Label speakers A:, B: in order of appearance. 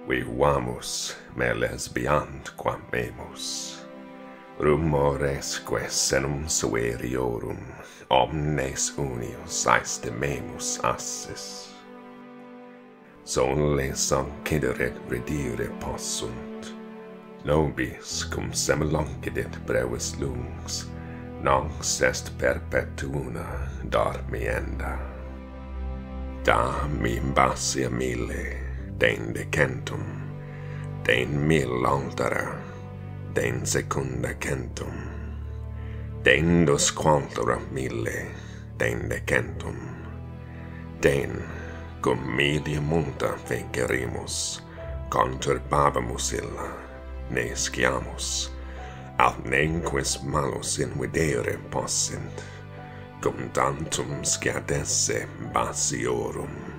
A: Vivamus, me Lesbiant quam amemus. Rumoresque senum severiorum, omnes unius aestimemus assis. Soles occidere redire possunt, nobis cum semel occidit brevis lungs, nox est perpetua dormienda. Da mi basia mille, deinde centum, dein altera, dein secunda centum, deindus altera mille, deinde centum, dein cum media multa fecerimus, conter Vivamus illa, ne sciamus, altnequis malus invidere possint, cum tantum sciadesse basiorum.